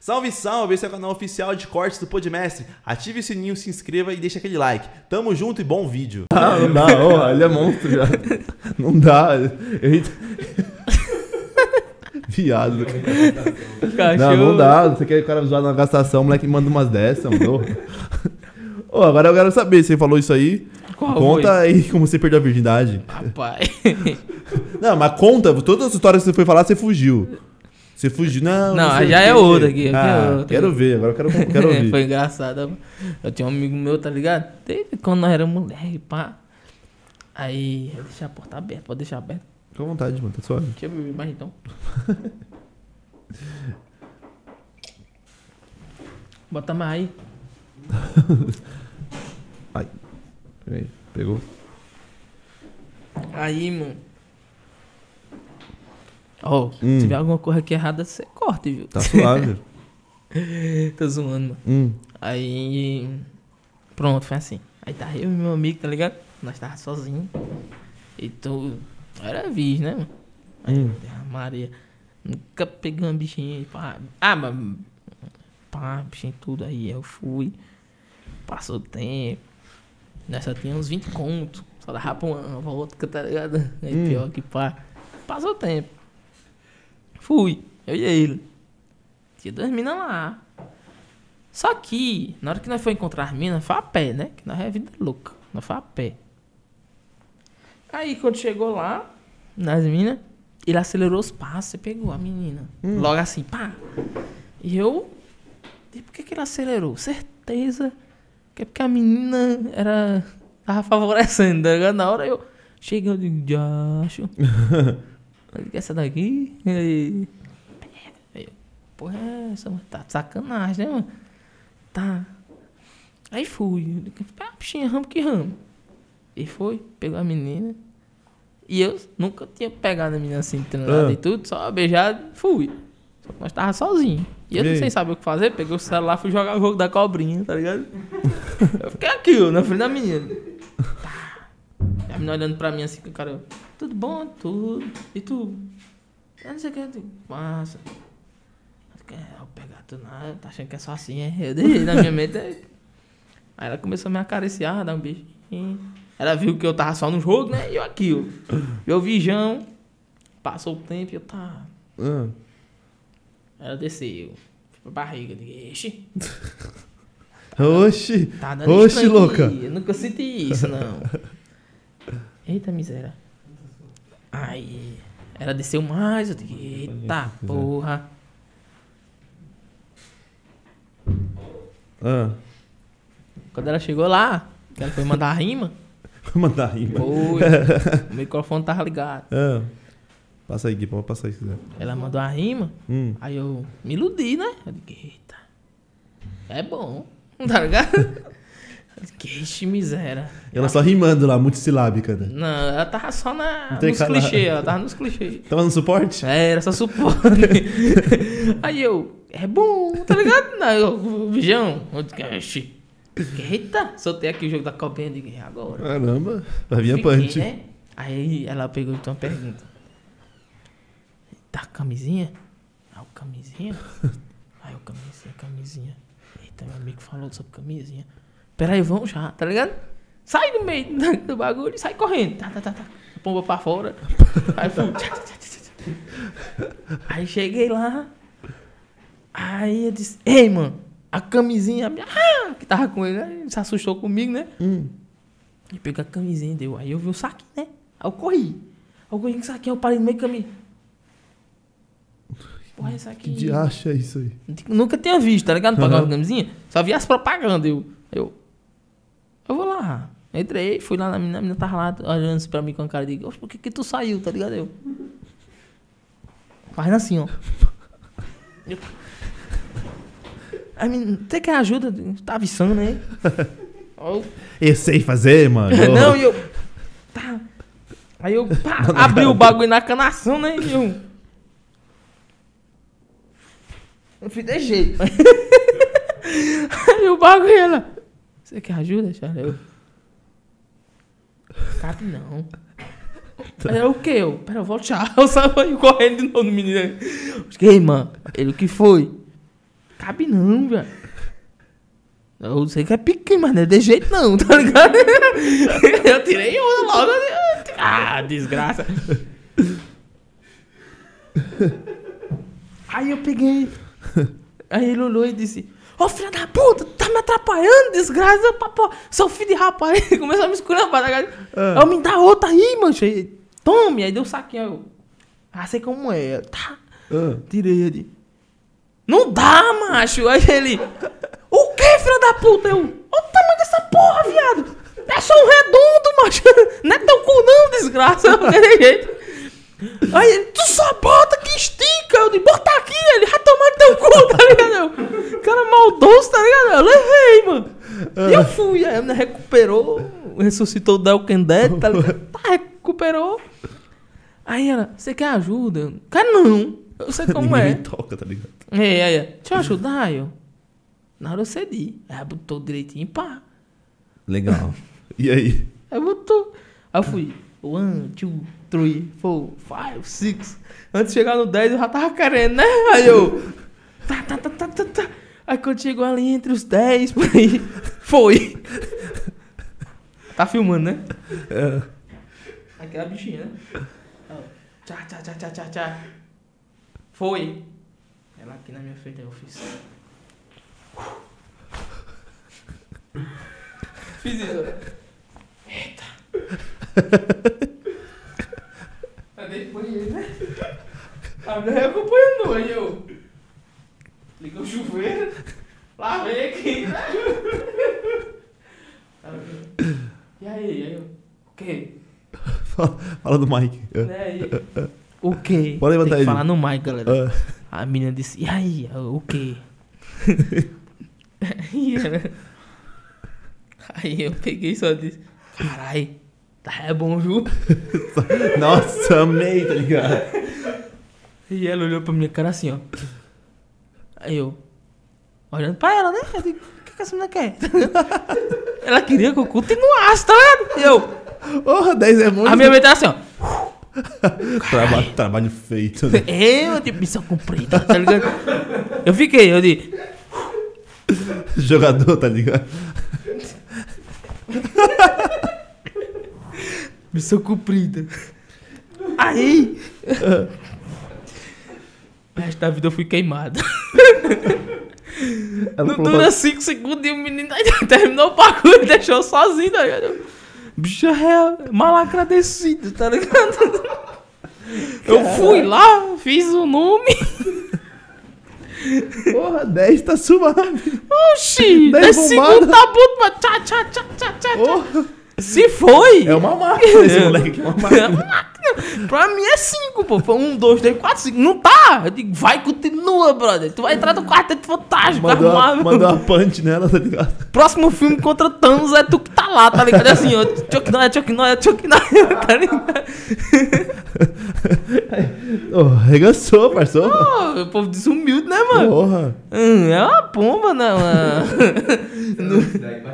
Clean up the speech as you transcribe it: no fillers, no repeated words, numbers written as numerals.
Salve, salve! Esse é o canal oficial de cortes do Podmestre. Ative o sininho, se inscreva e deixa aquele like. Tamo junto e bom vídeo. Ah, não dá, oh, ele é monstro já. Não dá. Viado. Não dá. Você quer o cara zoar na gastação, o moleque manda umas dessas, mano. Oh, agora eu quero saber, você falou isso aí. Qual conta foi? aí como você perdeu a virgindade. Rapaz. Não, mas conta, todas as histórias que você foi falar, você fugiu. Você fugiu, não. Não, sei já o é quê. outra aqui. Ah, outra. quero ver, agora eu quero ouvir. Foi engraçado. Eu tinha um amigo meu, tá ligado? Desde quando nós éramos moleque, pá. Aí, eu deixei a porta aberta, pode deixar aberta. Fica à vontade, mano, tá suave. Deixa eu beber mais então. Bota mais aí. Ai. Peraí, pegou? Aí, mano. Ó, se tiver alguma coisa aqui errada, você corta, viu? Tá suave. Tô zoando, mano. Hum. Aí. Pronto, foi assim. Aí tá eu e meu amigo, tá ligado? Nós tava sozinhos. E tu. Era virgem, né, mano? Aí, Maria. Nunca peguei uma bichinha. Pá. Ah, mas. Pá, bichinha tudo. Aí eu fui. Passou o tempo. Nessa tinha uns 20 contos. Só dava pra uma pra outra, tá ligado? Aí pior que pá. Passou o tempo. Fui. Eu e ele. Tinha 2 minas lá. Só que, na hora que nós foi encontrar as minas, foi a pé, né? Que nós é vida louca. Nós foi a pé. Aí, quando chegou lá, nas minas, ele acelerou os passos e pegou a menina. Logo assim, pá. E eu... E por que ele acelerou? Certeza que é porque a menina tava favorecendo, tá ligado? Na hora eu... Cheguei, eu digo, já acho. Essa daqui... Aí, porra, essa, mano, tá de sacanagem, né, mano? Tá. Aí fui. Ah, bichinha, ramo que ramo. E foi, pegou a menina. E eu nunca tinha pegado a menina assim, treinada e tudo, só beijado, fui. Só que nós tava sozinhos. E eu não sei saber o que fazer, peguei o celular, fui jogar o jogo da cobrinha, tá ligado? Eu fiquei aqui, ó, na frente da menina. Tá. E a menina olhando pra mim assim, com o cara, tudo bom? Tudo. E tu? Eu não sei o que, eu digo, massa. Vou pegar tu nada, tá achando que é só assim, é? Eu dei na minha mente. Aí ela começou a me acariciar, dar um beijinho. Ela viu que eu tava só no jogo, né? E eu aqui, ó. Eu viijão. Passou o tempo e eu tava. Ela desceu. Foi pra barriga. Eu digo, ixi. Oxi. Tá dando Oxi, estranho louca. aqui. Eu nunca senti isso, não. Eita, miséria. Aí. Ela desceu mais. Eu digo, eita, porra. Quando ela chegou lá, que ela foi mandar rima. Mandar rima. Foi. O microfone tava ligado. Passa aí, Gui, pode passar aí se quiser. Ela mandou a rima. Aí eu me iludi, né? Eu digo, eita. É bom. Tá ligado? Eu digo, ixi, miséria. Ela só rimando lá, multissilábica, né? Não, ela tava só nos cara... clichês. Ela tava nos clichês. Tava no suporte? É, era só suporte. Aí eu, é bom, tá ligado? Não, eu, Bijão, eu digo, ixi. Eita, soltei aqui o jogo da copinha e digo, agora. Caramba, vai vir a Fiquei, punch. né? Aí ela pegou então uma pergunta. Tá camisinha? Aí o camisinha? Aí o camisinha. Eita, meu amigo falou sobre camisinha. Peraí, vamos já, tá ligado? Sai do meio do bagulho e sai correndo. Tá. Pomba pra fora. Aí fui. Aí cheguei lá. Aí eu disse, ei, mano, a camisinha, que tava com ele, né? Ele se assustou comigo, né? E pegou a camisinha e deu. Aí eu vi o saquinho, né? Aí eu corri. Eu corri com o saquinho, eu parei no meio do caminho. Porra, isso aqui. Que diacho é isso aí? Nunca tinha visto, tá ligado? Pagar uma camisinha. Só vi as propagandas. Eu vou lá. Entrei, fui lá na menina, a menina tava lá olhando assim pra mim com a cara de, por que tu saiu, tá ligado? Fazendo assim, ó. Aí, menina, você quer ajuda? Tá avisando, né? Eu sei fazer, mano. Não, e eu... Tá. Aí eu abri o bagulho na canação, né? E eu fiz de jeito. Aí o bagulho, ela... Você quer ajuda, Charles? Cabe não. Aí eu, o quê? Pera, eu vou tchau. Eu saí correndo de novo no menino. Ei, mano, ele, o que foi? cabe não, velho. Eu sei que é pequeno, mas não é de jeito não, tá ligado? Eu tirei onda logo. Ah, desgraça. Aí eu peguei. Aí ele olhou e disse: Ô filho da puta, tá me atrapalhando, desgraça, papo. Seu filho de rapaz. Ele começou a me esculhambar, tá ligado? Eu me dá outra aí, mancha. Tome. Aí deu um saquinho. Eu, sei como é. Tá. Tirei ele. Não dá, macho. Aí ele: o que, filho da puta? Eu: olha o tamanho dessa porra, viado. É só um redondo, macho. Não é teu cu não, desgraça. Daquele jeito. Aí ele: tu só bota que estica. Eu disse: bota aqui. Ele: vai tomar teu cu, tá ligado? O cara maldoso, tá ligado? Eu levei, mano. E eu fui. Aí a menina recuperou. Ressuscitou o The Walking Dead, tá ligado? Tá, recuperou. Aí ela: você quer ajuda? Eu: quero não. Eu sei como Ninguém é. me toca, tá ligado? Aí, deixa eu ajudar, eu. Na hora eu cedi. Aí botou direitinho, pá. Legal. E aí? Aí botou. Aí eu fui 1, 2, 3, 4, 5, 6. Antes de chegar no 10 eu já tava querendo, né? Aí eu... Tá. Aí quando chegou ali entre os 10, por aí, foi. Tá filmando, né? É. Aquela bichinha, né? Tchá. Foi. Ela aqui na minha frente, aí eu fiz. Fiz isso. Eita. Aí depois ele, né? A mulher acompanhando, aí eu... Liguei o chuveiro. Lavei aqui, né? E aí eu... O quê? Fala do Mike. O quê? Pode levantar ele. Falar no mic, galera. A menina disse: e aí, o quê? Aí eu peguei e só disse: carai, tá bom, viu? Nossa, amei, tá ligado? E ela olhou pra minha cara assim, ó. Aí eu, olhando pra ela, né? Eu digo: o que essa menina quer? Ela queria que eu continuasse, tá ligado? E eu... Porra, 10 é muito. A minha mente tá assim, ó. Trabalho feito, né? Eu de missão cumprida, tá ligado? Eu fiquei, eu disse... Jogador, tá ligado? Missão cumprida. Aí... O resto da vida eu fui queimado. Não dura 5 segundos e o menino terminou o bagulho e deixou sozinho, tá ligado? Bicho é mal agradecido, tá ligado? Eu fui lá, fiz o nome. Porra, 10 tá suave. Oxi, 10 segundos tá bom, mas tchá. Porra. Se foi. É uma máquina esse moleque aqui, é uma máquina. Pra mim é 5, pô. Foi 1, 2, 3, 4, 5. Não tá. Eu digo: vai, continua, brother. Tu vai entrar no Quarteto Fantástico. Mandou uma punch nela, tá ligado? Próximo filme contra Thanos é tu que tá lá, tá ligado? É assim, ó. Chuck Norris, tá ligado? Arregaçou, parceiro. Oh, o povo desumilde, né, mano? Porra. É uma pomba, né, mano?